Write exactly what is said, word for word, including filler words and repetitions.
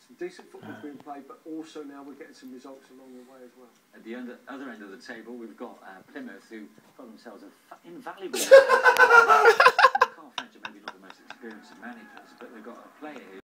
some decent football being played, but also now we're getting some results along the way as well. At the under, other end of the table, we've got uh, Plymouth, who got themselves a f invaluable. Carl Fletcher, maybe not the most experienced of managers, but they've got a player who